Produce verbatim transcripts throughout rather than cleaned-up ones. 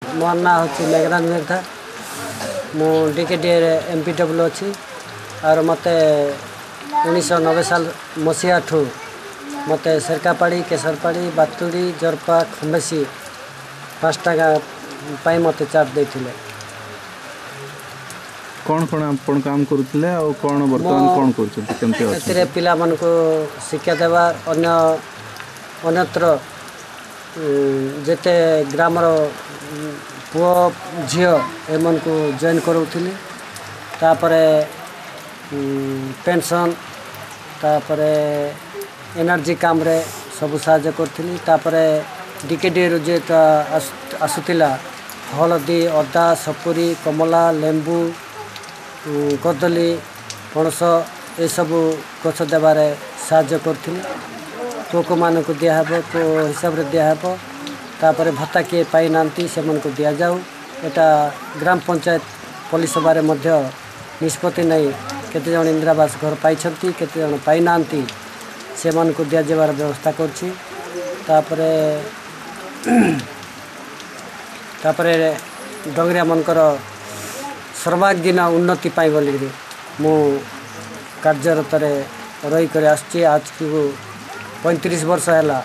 मोर ना हूँ मेघराज मेघा मु डीकेडी एम पी डब्ल्यू अच्छी और मत उन्नीस नबे साल मसीहा ठू मत सेरकापाड़ी केसरपाड़ी बातुड़ी जरपा खम्बेसी पाँचटा गाँ मत चार्ज देते कौन कौन आपण काम करुले और कौन वर्तमान कौन कर पिला मन को शिक्षा देवा अन्य अन्यत्र जेते ग्रामर पुओ झील एमन को जॉइन करूली तापरे पेंशन तापरे एनर्जी काम रे सब साहाय्य करी तापरे डीकेडी रू जे आसुतिला हलदी अदा सपुरी कमला लेंबू कदली पणस ये सब गछ देवार साहाय्य करी पोक मान को दिहब को हिसाब से दिहब तापर भत्ता किए पाई ना से मन को दि जाऊ एटा ग्राम पंचायत पुलिस सभा मध्य निष्पत्ति नहीं केते जन इंदिरावास घर पाई केते जन पाई ना से मन को दि जावार व्यवस्था करछि तापरे तापरे डंगरिया मनकर सर्वांगीन उन्नति पाई बोली मु कार्यरत रही कर आसछि आज को पैंतीस वर्ष है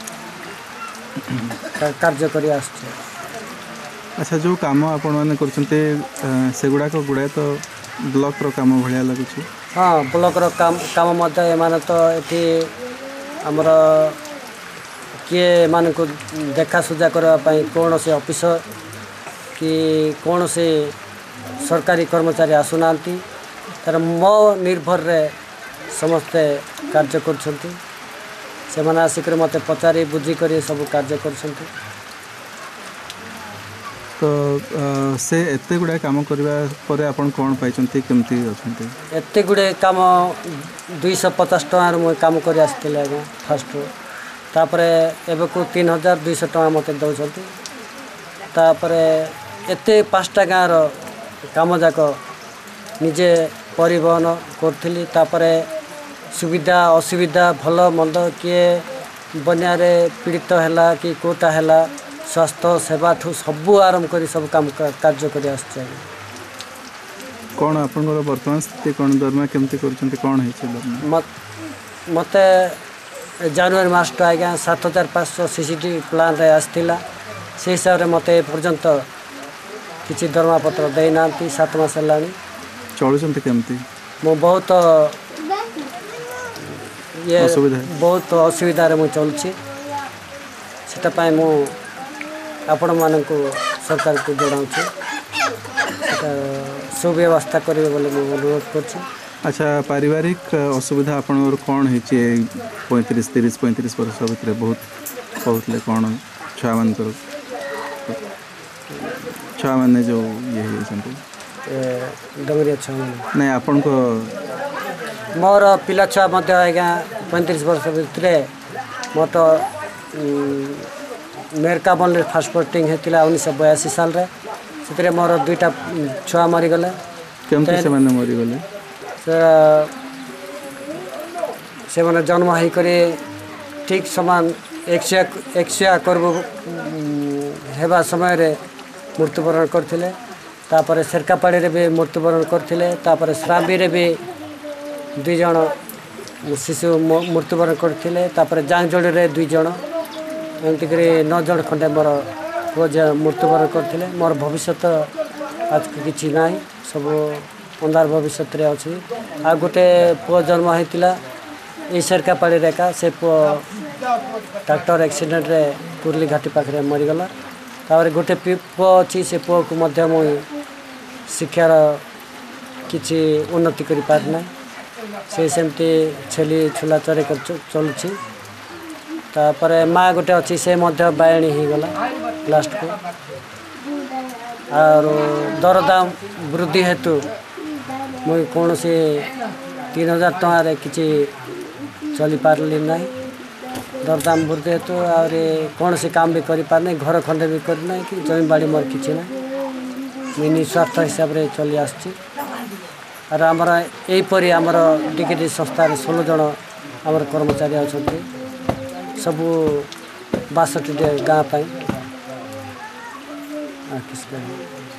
कार्य कर आसछि। अच्छा जो काम आपण मैंने कर गुड़ाक गुड़ाए तो ब्लॉक रो काम भाया लगुच हाँ ब्लॉक रो काम काम मध्य एमाने तो ये आमर किए मान को देखा सुझा करने कौन से ऑफिसर कि कौन से सरकारी कर्मचारी आसुना तार मो निर्भर रे समस्ते कार्य कर आसिक मत पचारि बुझी कर सब कार्य कर तो से एते गुडा काम करबा परे आपण कोन पाइचंती केमती अछंती एते गुडे काम दो सौ पचास टका मु काम कर आस्थिले आगे फर्स्ट तापरे एबे को तीन हजार दो सौ टका मते दउछंती तापरे एते पांचटा गाँव रो काम जाक निजे परिवहन करथिली तापरे सुविधा असुविधा भल मंद किए बनिया रे पीड़ित हैला कि कोटा हैला स्वास्थ्य सेवा ठू सबू आरंभ कर सब काम कार्य कर आसछि। कौन आपण वर्तमान स्थिति कौन दरमा केमती करछंती कौन है मत मते जनवरी मास तो आज्ञा सात हजार पाँच सौ सीसीटीवी प्लान रे आसथिला से हिसाब रे मते पर्यंत किसी दरमा पत्र देना सात मास है चलुंट केमती मु बहुत ये बहुत असुविधा रे मु चलुछि सेटा मु आपण मानक सरकार को जनाऊँ सुव्यवस्था करेंगे बोले मुझे अनुरोध कर। अच्छा पारिवारिक असुविधा आपन कौन है पैंतीस तीस पैंतीस वर्ष भितर बहुत कहते कौन छुआ मान छुआ मैंने जो ये डंगरिया छुआ नहीं आपण को मोर पिला छुआ आज्ञा पैंतीस वर्ष भितर मोर तो मेरका बन फास्ट पोस्टिंग होता उन्नीस बयासी साल रे से मोर दुईटा छुआ मरीगले केमती से माने मरीगले से माने जन्म होकर ठीक समान एकशे एकशे कर्ब हेबा समय रे मृत्युवरण करथिले तापर सेरकापाड़ी रे भी मृत्युवरण करथिले तापर श्रावी रे भी दुई जन शिशु मृत्युवरण करथिले तापर जांगजोड़ी रे दुई जन एमती कर नौ जन खंडे मोर पुओ मृत्युवरण करथिले मोर भविष्य आज किसी ना सब अंधार भविष्य अच्छी आ गोटे पुओ जन्म होता ये सेरकापाड़ी रेखा से पुओ ट्रैक्टर एक्सीडेंट रे कुर्ली घाटी पाखे मरीगला तापर गोटे पुओ अच्छी से पुओ को मध्य मुई शिक्षार किसी उन्नति कर पारना से सेमती छेली छुला चरे कर चलुची तापर माँ गोटे अच्छी से मध्य बायणी हो गला लास्ट को और दरदाम वृद्धि हेतु मुई कौन से तीन हजार टकर किसी चली पारली ना दरदाम वृद्धि हेतु और कौन से काम भी कर पारना घर खंडे भी करना कि जमी बाड़ी मोर किसी ना मुई निस्वार्थ हिसाब से चली आसची और आमर यहीपरी आमर डीकेडी संस्था षोल जन आमर कर्मचारी अच्छा सबू बासठ गाँ ଆଉ କିଛି ନାହିଁ।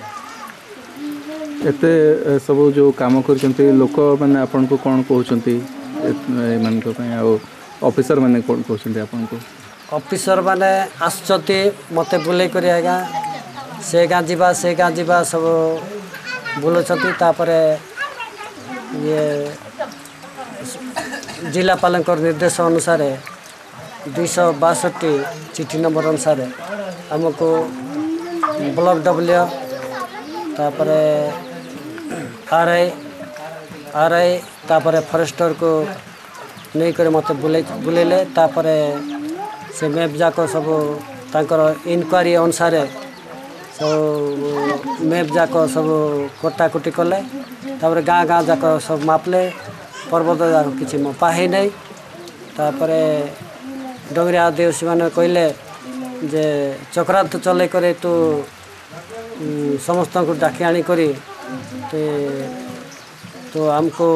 ଏତେ ସବୁ ଯେଉଁ କାମ କରିଛନ୍ତି ଲୋକମାନେ ଆପଣଙ୍କୁ କ'ଣ କହୁଛନ୍ତି ଏମାନଙ୍କ ପାଇଁ ଆଉ ଅଫିସର ମାନେ କ'ଣ କହୁଛନ୍ତି ଆପଣଙ୍କୁ? ଅଫିସର ମାନେ ଆସୁଛନ୍ତି ମୋତେ ବୁଲେଇ କରି ଆଜ୍ଞା ସେ ଗାଁ ଯିବା ସେ ଗାଁ ଯିବା ସବୁ ବୁଲୁଛନ୍ତି। ତାପରେ ଇଏ ଜିଲ୍ଲାପାଳଙ୍କ ନିର୍ଦ୍ଦେଶ ଅନୁସାରେ ଦୁଇଶହ ବାଷଠି ଚିଠି ନମ୍ବର ଅନୁସାରେ ଆମକୁ ବ୍ଲକ ଡବ୍ଲ୍ୟୁ ତାପରେ ଆର୍ ଆଇ ଆର୍ ଆଇ ତାପରେ ଫରେଷ୍ଟରକୁ ନେଇକରି ମୋତେ ବୁଲେଇ ବୁଲେଇଲେ। ତାପରେ ସେ ମ୍ୟାପ୍ ଯାକ ସବୁ ତାଙ୍କର ଇନକ୍ୱାରି ଅନୁସାରେ ସବୁ ମ୍ୟାପ୍ ଯାକ ସବୁ କଟାକଟି କଲେ। ତାପରେ ଗାଁ ଗାଁ ଯାକ ସବୁ ମାପଲେ, ପର୍ବତ ଯାକ କିଛି ମପା ହେଇନାହିଁ। ତାପରେ ଡଙ୍ଗରିଆ ଆଦିବାସୀମାନେ କହିଲେ ଯେ ଚକ୍ରାନ୍ତ ଚଲେଇ କରି ତୁ ସମସ୍ତଙ୍କୁ ଡାକି ଆଣିକରି ତ ଆମକୁ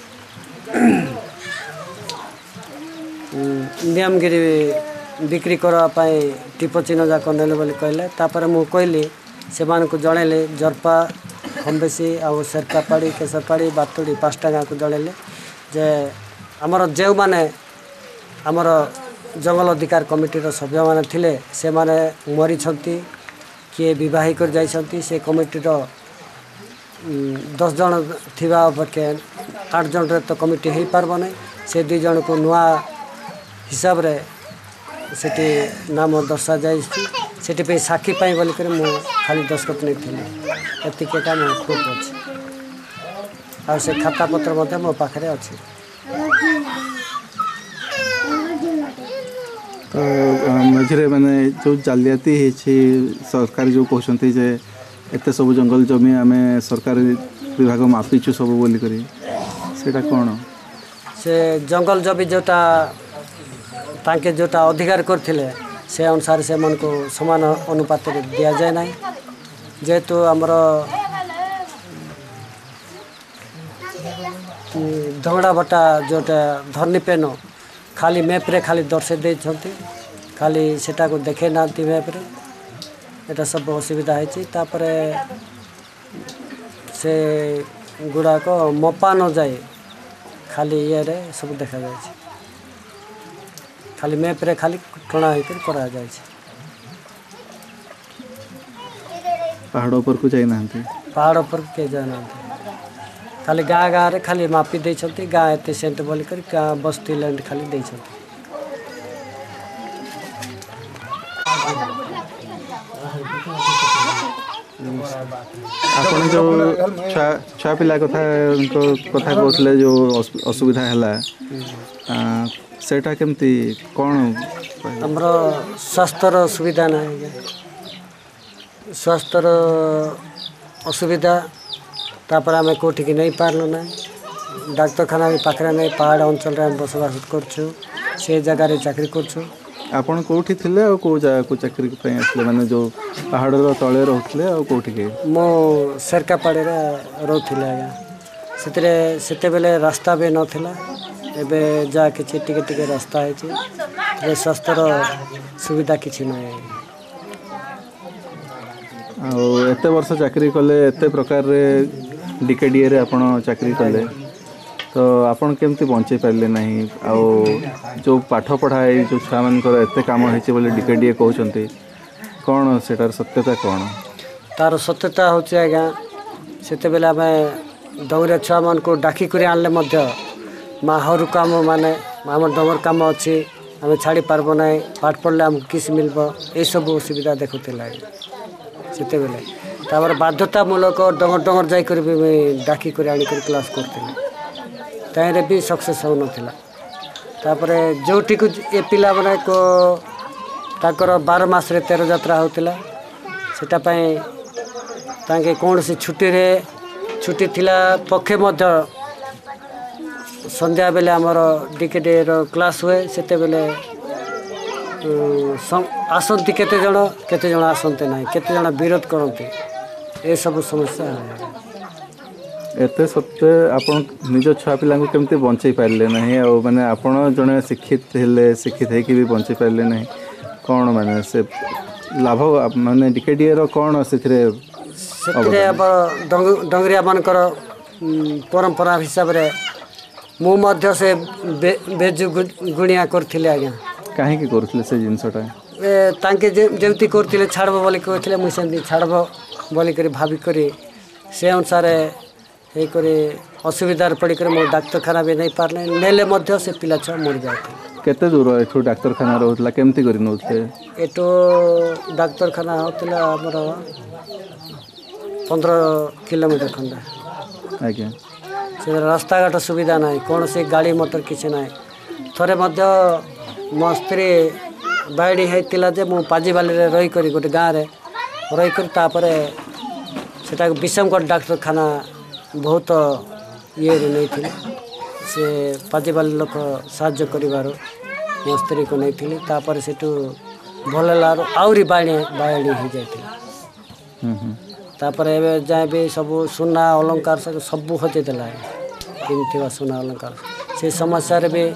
ନିୟମଗିରି ବିକ୍ରି କରିବା ପାଇଁ ଟିପ ଚିହ୍ନ ଯାକ ନେଲେ ବୋଲି କହିଲେ। ତାପରେ ମୁଁ କହିଲି ସେମାନଙ୍କୁ ଜଣେଇଲି ଜର୍ପା ଖମ୍ବେଶୀ ଆଉ ସେରକାପାଡ଼ି କେଶରପାଡ଼ି ବାତୁଡ଼ି ପାଞ୍ଚଟା ଗାଁକୁ ଜଣେଇଲେ ଯେ ଆମର ଯେଉଁମାନେ ଆମର ଜଙ୍ଗଲ ଅଧିକାର କମିଟିର ସଭ୍ୟମାନେ ଥିଲେ ସେମାନେ ମରିଛନ୍ତି, କିଏ ବିବାହ କରି ଯାଇଛନ୍ତି। ସେ କମିଟିର ଦଶ ଜଣ ଥିବା ଅପେକ୍ଷା ଆଠ ଜଣରେ ତ କମିଟି ହେଇପାରିବ ନାହିଁ। ସେ ଦୁଇ ଜଣକୁ ନୂଆ ହିସାବରେ ସେଠି ନାମ ଦର୍ଶାଯାଇଛି। ସେଥିପାଇଁ ସାକ୍ଷୀ ପାଇଁ ବୋଲିକରି ମୁଁ ଖାଲି ଦସ୍ତଖତ ନେଇଥିଲି। ଏତିକି ଏକା ମୋ ପ୍ରୁଫ୍ ଅଛି ଆଉ ସେ ଖାତାପତ୍ର ମଧ୍ୟ ମୋ ପାଖରେ ଅଛି। ତ ମଝିରେ ମାନେ ଯେଉଁ ଜାଲିଆତି ହେଇଛି ସରକାର ଯେଉଁ କହୁଛନ୍ତି ଯେ ଏତେ ସବୁ ଜଙ୍ଗଲ ଜମି ଆମେ ସରକାରୀ ବିଭାଗ ମାପିଛୁ ସବୁ ବୋଲିକରି, ସେଇଟା କ'ଣ? ସେ ଜଙ୍ଗଲ ଜମି ଯେଉଁଟା ତାଙ୍କେ ଯେଉଁଟା ଅଧିକାର କରିଥିଲେ ସେ ଅନୁସାରେ ସେମାନଙ୍କୁ ସମାନ ଅନୁପାତରେ ଦିଆଯାଏ ନାହିଁ। ଯେହେତୁ ଆମର ଧଙ୍ଗଡ଼ା ଭଟା ଯେଉଁଟା ଧର୍ନିପେନ ଖାଲି ମ୍ୟାପ୍ରେ ଖାଲି ଦର୍ଶାଇ ଦେଇଛନ୍ତି, ଖାଲି ସେଟାକୁ ଦେଖାଇ ନାହାନ୍ତି ମ୍ୟାପ୍ରେ। ଏଟା ସବୁ ଅସୁବିଧା ହେଇଛି। ତାପରେ ସେ ଗୁଡ଼ାକ ମପା ନଯାଇ ଖାଲି ଇଏରେ ସବୁ ଦେଖାଯାଇଛି, ଖାଲି ମ୍ୟାପ୍ରେ ଖାଲି ଟଣା ହେଇକରି କରାଯାଇଛି। ପାହାଡ଼ ଉପରକୁ ଯାଇନାହାନ୍ତି? ପାହାଡ଼ ଉପରକୁ କେହି ଯାଇନାହାନ୍ତି। ଖାଲି ଗାଁ ଗାଁରେ ଖାଲି ମାପି ଦେଇଛନ୍ତି, ଗାଁ ଏତେ ସେଣ୍ଟ ବୋଲିକରି ଗାଁ ବସ୍ତି ଲ୍ୟାଣ୍ଡ ଖାଲି ଦେଇଛନ୍ତି। ଆପଣ ଯେଉଁ ଛୁଆ ଛୁଆ ପିଲା କଥା କଥା କହୁଥିଲେ ଯେଉଁ ଅସୁବିଧା ହେଲା ସେଇଟା କେମିତି କ'ଣ? ଆମର ସ୍ୱାସ୍ଥ୍ୟର ସୁବିଧା ନାହିଁ ଆଜ୍ଞା। ସ୍ୱାସ୍ଥ୍ୟର ଅସୁବିଧା, ତାପରେ ଆମେ କେଉଁଠିକି ନେଇପାରିଲୁ ନାହିଁ। ଡାକ୍ତରଖାନା ବି ପାଖରେ ନାହିଁ। ପାହାଡ଼ ଅଞ୍ଚଳରେ ଆମେ ବସବାସ କରୁଛୁ, ସେ ଜାଗାରେ ଚାକିରି କରୁଛୁ। ଆପଣ କେଉଁଠି ଥିଲେ ଆଉ କେଉଁ ଜାଗାକୁ ଚାକିରି ପାଇଁ ଆସିଲେ? ମାନେ ଯେଉଁ ପାହାଡ଼ର ତଳେ ରହୁଥିଲେ ଆଉ କେଉଁଠିକି? ମୁଁ ସେରକାପାଡ଼ିରେ ରହୁଥିଲି ଆଜ୍ଞା। ସେଥିରେ ସେତେବେଳେ ରାସ୍ତା ବି ନଥିଲା, ଏବେ ଯାହା କିଛି ଟିକେ ଟିକେ ରାସ୍ତା ହେଇଛି। ସ୍ୱାସ୍ଥ୍ୟର ସୁବିଧା କିଛି ନାହିଁ। ଆଉ ଏତେ ବର୍ଷ ଚାକିରି କଲେ, ଏତେ ପ୍ରକାରରେ ଡିକେଡ଼ିଏରେ ଆପଣ ଚାକିରି କଲେ, ତ ଆପଣ କେମିତି ବଞ୍ଚେଇ ପାରିଲେ ନାହିଁ? ଆଉ ଯେଉଁ ପାଠ ପଢ଼ା ଏଇ ଯେଉଁ ଛୁଆମାନଙ୍କର ଏତେ କାମ ହେଇଛି ବୋଲି ଡିକେଡ଼ିଏ କହୁଛନ୍ତି, କ'ଣ ସେଟାର ସତ୍ୟତା କ'ଣ? ତାର ସତ୍ୟତା ହେଉଛି ଆଜ୍ଞା, ସେତେବେଳେ ଆମେ ଡଙ୍ଗରିଆ ଛୁଆମାନଙ୍କୁ ଡାକିକରି ଆଣିଲେ ମଧ୍ୟ ମାହରୁ କାମ ମାନେ ଆମର ଡଙ୍ଗର କାମ ଅଛି, ଆମେ ଛାଡ଼ି ପାରିବ ନାହିଁ, ପାଠ ପଢ଼ିଲେ ଆମକୁ କିସ୍ ମିଳିବ, ଏସବୁ ଅସୁବିଧା ଦେଖୁଥିଲା ଆଜ୍ଞା ସେତେବେଳେ। ତାପରେ ବାଧ୍ୟତାମୂଳକ ଡଙ୍ଗର ଡଙ୍ଗର ଯାଇକରି ବି ଡାକିକରି ଆଣିକରି କ୍ଲାସ୍ କରୁଥିଲେ, ତାହିଁରେ ବି ସକ୍ସେସ୍ ହେଉନଥିଲା। ତାପରେ ଯେଉଁଠିକୁ ଏ ପିଲାମାନେ ତାଙ୍କର ବାର ମାସରେ ତେର ଯାତ୍ରା ହେଉଥିଲା, ସେଟା ପାଇଁ ତାଙ୍କେ କୌଣସି ଛୁଟିରେ ଛୁଟି ଥିଲା ପକ୍ଷେ ମଧ୍ୟ ସନ୍ଧ୍ୟାବେଳେ ଆମର ଡିକେଡ଼ିଏର କ୍ଲାସ୍ ହୁଏ, ସେତେବେଳେ ଆସନ୍ତି କେତେଜଣ, କେତେଜଣ ଆସନ୍ତି ନାହିଁ, କେତେଜଣ ବିରୋଧ କରନ୍ତି, ଏସବୁ ସମସ୍ୟା। ଏତେ ସତ୍ତ୍ୱେ ଆପଣ ନିଜ ଛୁଆ ପିଲାଙ୍କୁ କେମିତି ବଞ୍ଚେଇ ପାରିଲେ ନାହିଁ? ଆଉ ମାନେ ଆପଣ ଜଣେ ଶିକ୍ଷିତ ହେଲେ, ଶିକ୍ଷିତ ହେଇକି ବି ବଞ୍ଚେଇ ପାରିଲେ ନାହିଁ, କ'ଣ ମାନେ ସେ लाभ माने डीकेडीए रो कौन से ସେଥିରେ ଆମର ଡଙ୍ଗରିଆ ମାନଙ୍କର परंपरा हिसाब रे मु मध्य से बेजु गुणिया करथिले आज्ञा काहे की करथिले से जिंसटा ए तांके जेमती करथिले छाड़बो बोली कहथिले मु सेमती छाड़बो बोली करी भाभी करी से अनुसार हे करे असुविधार पड़ी कर मो डाक्तरखाना भी नहीं पारले नेले मध्य से पिला छुआ मर जाते केते दूर एठू डाक्तरखाना रहउतला केमती करी नउथे एटो डाक्तरखाना होतला हमर पंद्रह किलोमीटर खंडा आज्ञा से रास्ता घाट सुविधा ना कौन से गाड़ी मोटर किसी ना थोड़े मध्य मो स्त्री बाड़ी होता जे मु पाजीबाली रही कर गोटे गाँव में रही कर सेटा विषमगढ़ डाक्तरखाना बहुत ये नहीं थी से पाजीबाली लोक साहाଯ୍ୟ କରିବାରୁ ମୋ ସ୍ତ୍ରୀକୁ ନେଇଥିଲି ତାପରେ ସେଠୁ ଭଲ ହେଲାରୁ ଆହୁରି ବାଣି ବାଣି ହେଇଯାଇଥିଲା ତାପରେ ଏବେ ଯାଏ ବି ସବୁ ସୁନା ଅଲଙ୍କାର ସବୁ ହଜେଇଦେଲା କିଣିଥିବା ସୁନା ଅଲଙ୍କାର ସେ ସମସ୍ୟାରେ ବି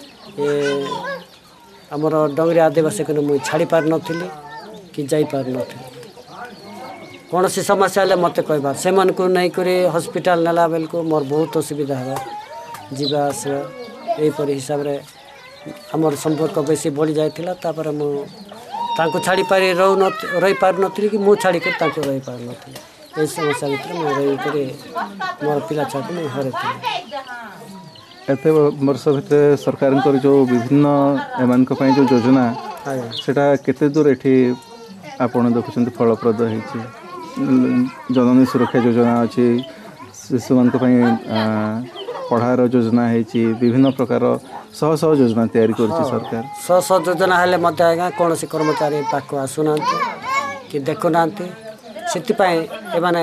ଆମର ଡଙ୍ଗରି ଆଦିବାସୀକୁ ମୁଁ ଛାଡ଼ି ପାରିନଥିଲି କି ଯାଇପାରିନଥିଲି କୌଣସି ସମସ୍ୟା ହେଲେ ମୋତେ କହିବା ସେମାନଙ୍କୁ ନେଇକରି ହସ୍ପିଟାଲ ନେଲା ବେଳକୁ ମୋର ବହୁତ ଅସୁବିଧା ହେବ ଯିବା ଆସିବା ଏହିପରି ହିସାବରେ ଆମର ସମ୍ପର୍କ ବେଶୀ ବଢ଼ି ଯାଇଥିଲା ତାପରେ ମୁଁ ତାଙ୍କୁ ଛାଡ଼ି ପାରି ରହୁ ରହିପାରୁନଥିଲି କି ମୁଁ ଛାଡ଼ିକରି ତାଙ୍କୁ ରହିପାରୁନଥିଲି ଏହି ସମସ୍ୟା ଭିତରେ ମୁଁ ରହିକରି ମୋର ପିଲା ଛୁଆକୁ ମୁଁ ହରେଇଥିଲି एते वर्ष भितर सरकार जो विभिन्न एमान जो योजना सेटा केते दूर एठी आपण देखुं फलप्रद होती जननी सुरक्षा योजना अच्छी शिशु मान पढ़ार योजना होती विभिन्न प्रकार शह शह योजना तैयारी करछि सरकार शह शह योजना हेले मते आज्ञा कौन कर्मचारी पाक आसुना कि देखुना से माने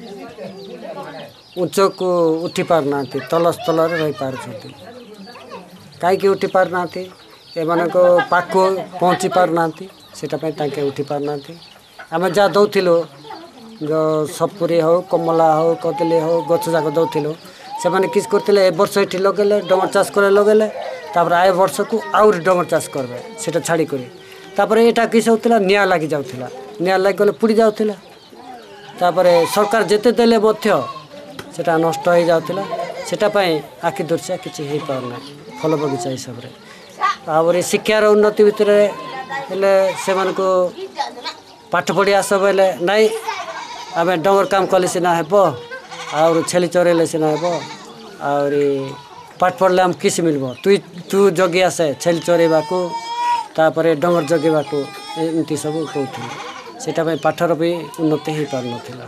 उच्च को उठी पारना तल स्थल रही पार्टी कहीं उठी पारना एमान पाक पहुँची पारना से उठी पारना आम जहाँ दौलू जो सपुरी हो कमला हो कदली हो गछ जाक दौलू से मैंने किस करते ए वर्ष ये लगेले डंगर चाष कर लगेले तापर आए वर्ष को आउर डंगर चाष करबे सेटा छाड़ी करी तापर एटा किस होतला निया लागि जाउथला निया लागि गले पुड़ी जाउथला तापर सरकार जेते देले मध्य सेटा नष्ट हो जाउथला सेटा पई आखि दर्शा किछि हे पारना फल बगीचा हिसाब रे आवर शिक्षार उन्नति भितर हेले से मन को पाठ पढ़ी आस बेले नाई आमे डंगर काम कले सिना हेबो और छेली चरेले सिना हेबो और पाठ पढ़ले हम किस मिलबो तू तू जगी आसे छेली चरेबा को तापरे डंगर जगेबा को एमती सब कहथि सेटा पई पाठर भी उन्नति हे पार नथिला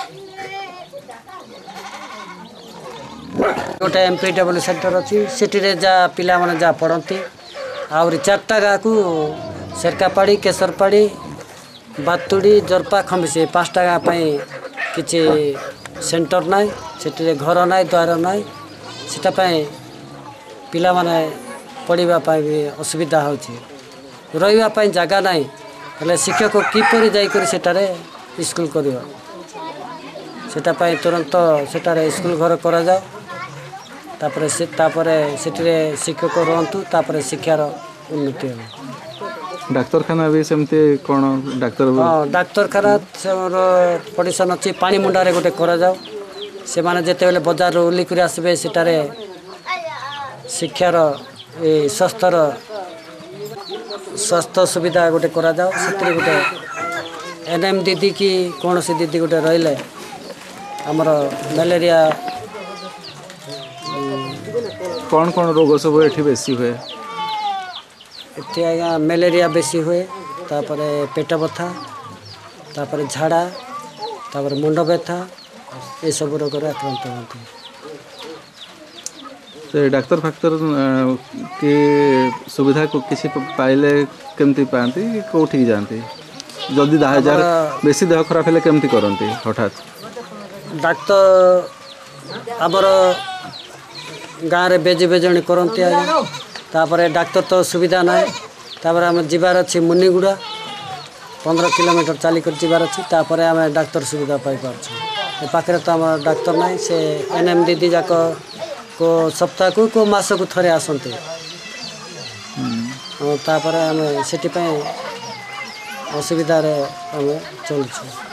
गोटे एमपीडब्ल्यू सेंटर अच्छी सिटी जा पिला माने जा पढ़ती आउरी चारटा गाँ को सेरकापाड़ी केशरपाड़ी बातुड़ी जरपा खम्बिसी पाँचटा गाँ किसी सेंटर नाई सेठी घर नाई द्वार नाई सेटा पिला माने पढ़ा भी असुविधा होची रहिबा पई जगह नाई हेले शिक्षक किपरि जाइकरी सेटारे स्कूल करियो सेटा पई तुरंत सेटारे स्कूल घर करा जाओ तापरे से तापरे सेठरे शिक्षक रहंतु तापरे शिक्षार उन्नति हो डाक्तरखाना भी सेमते कोन डाक्तर हां डाक्तरखाना सेमर पडिसन अछि पानी मुंडा रे गोटे करा जाओ से माने जेते बेले बाजार उली करी आसबे सेटारे शिक्षार ए स्वास्थ्यर स्वास्थ्य सुविधा गोटे करा जाओ सेतरे गोटे एनएम दीदी की कौन सी दीदी गोटे रहिले हमर मलेरिया कौन कौन रोग सब एठी बेसी हुए एठी आगा मलेरिया बेसी हुए तापरे पेट बथा तापरे झाड़ा तापरे मुंड व्यथा ये सब रोग रे आक्रांत होती से डाक्तर फाक्तर की सुविधा को किसी पाइले केमती पाती कोठी जानती जदि दाहजार बेसी देह खराब हेले केमती करंती हठात डाक्तर आबर गाँव रे बेजी बेजणी करती आगे तापर डाक्तर तो सुविधा ना तापर आम जीवार अच्छी मुनिगुड़ा पंद्रह किलोमीटर चलिक जीवार अच्छी तापर आम डाक्तर सुविधा पाई पार्छु पाखे तो आम डाक्तर ना से एनएम दीदी जाक को सप्ताह को को मास को थरे आसते तापर आम से असुविधार आम चलुଛୁ।